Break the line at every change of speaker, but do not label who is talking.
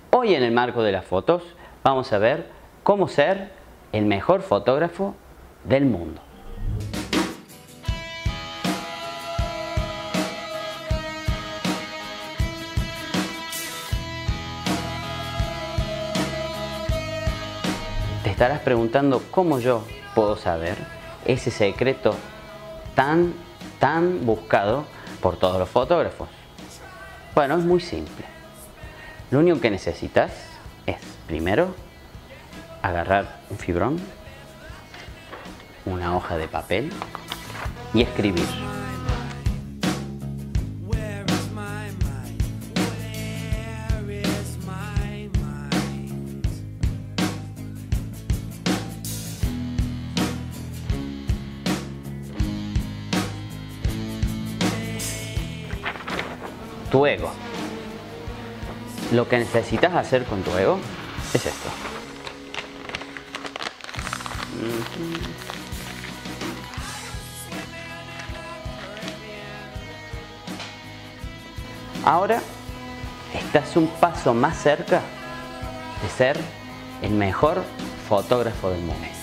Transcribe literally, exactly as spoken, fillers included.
Hoy en el marco de las fotos vamos a ver cómo ser el mejor fotógrafo del mundo. Te estarás preguntando cómo yo puedo saber ese secreto tan, tan buscado por todos los fotógrafos. Bueno, es muy simple. Lo único que necesitas es, primero, agarrar un fibrón, una hoja de papel y escribir. Tu ego. Lo que necesitas hacer con tu ego es esto. Ahora estás un paso más cerca de ser el mejor fotógrafo del mundo.